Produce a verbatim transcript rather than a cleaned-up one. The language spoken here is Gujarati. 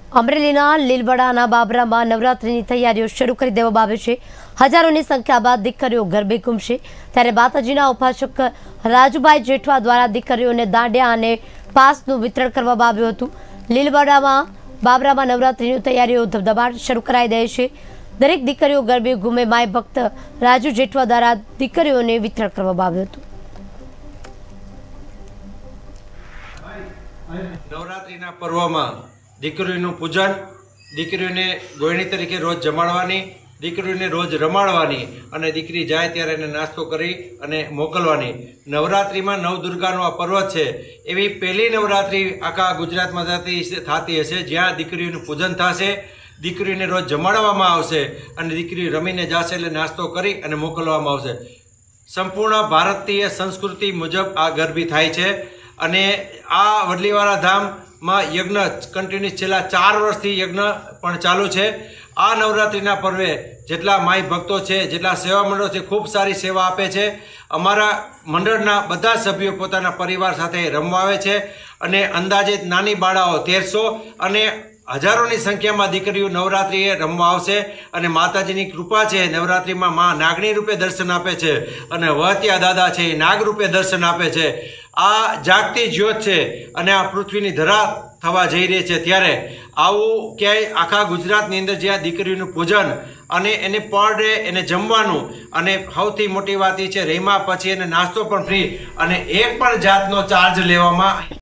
અમરેલીના લીલવડાના બાબરામાં નવરાત્રિની તૈયારીઓ શરૂ કરી દેવામાં આવી છે। હજારોની સંખ્યામાં દીકરીઓ ગરબે ઘૂમશે, ત્યારે માતાજીના ઉપાસક રાજુભાઈ જેઠવા દ્વારા દીકરીઓને દાંડિયા અને પાસનું વિતરણ કરવામાં આવ્યું હતું। લીલવડામાં બાબરામાં નવરાત્રિની તૈયારીઓ ધબધબાટ શરૂ કરાઈ દઈ છે। દરેક દીકરીઓ ગરબે ઘૂમે માય ભક્ત રાજુ જેઠવા દ્વારા દીકરીઓને વિતરણ કરવામાં આવ્યું હતું। નવરાત્રિના પર્વમાં દીકરીઓનું પૂજન, દીકરીઓને ગોયણી તરીકે રોજ જમાડવાની, દીકરીઓને રોજ રમાડવાની અને દીકરી જાય ત્યારે એને નાસ્તો કરી અને મોકલવાની। નવરાત્રિમાં નવદુર્ગાનો આ પર્વ છે, એવી પહેલી નવરાત્રિ આખા ગુજરાતમાં થતી થતી હશે જ્યાં દીકરીઓનું પૂજન થશે, દીકરીઓને રોજ જમાડવામાં આવશે અને દીકરી રમીને જશે એટલે નાસ્તો કરી અને મોકલવામાં આવશે। સંપૂર્ણ ભારતીય સંસ્કૃતિ મુજબ આ ગરબી થાય છે અને આ વડલીવાળા ધામમાં યજ્ઞ કન્ટિન્યુઅસ છેલ્લા ચાર વર્ષથી યજ્ઞ પણ ચાલુ છે। આ નવરાત્રિના પર્વે જેટલા માઈ ભક્તો છે, જેટલા સેવા મંડળો છે, ખૂબ સારી સેવા આપે છે। અમારા મંડળના બધા સભ્યો પોતાના પરિવાર સાથે રમવા આવે છે અને અંદાજિત નાની બાળાઓ તેરસો અને હજારોની સંખ્યામાં દીકરીઓ નવરાત્રિએ રમવા આવશે અને માતાજીની કૃપા છે। નવરાત્રિમાં મા નાગણી રૂપે દર્શન આપે છે અને વહત્યા દાદા છે એ નાગ રૂપે દર્શન આપે છે। આ જાગતી જ્યોત છે અને આ પૃથ્વીની ધરા થવા જઈ રહી છે, ત્યારે આવું ક્યાંય આખા ગુજરાતની અંદર જ્યાં દીકરીઓનું પૂજન અને એને પર ડે એને જમવાનું અને સૌથી મોટી વાત એ છે રમ્યા પછી એને નાસ્તો પણ ફ્રી અને એક પણ જાતનો ચાર્જ લેવામાં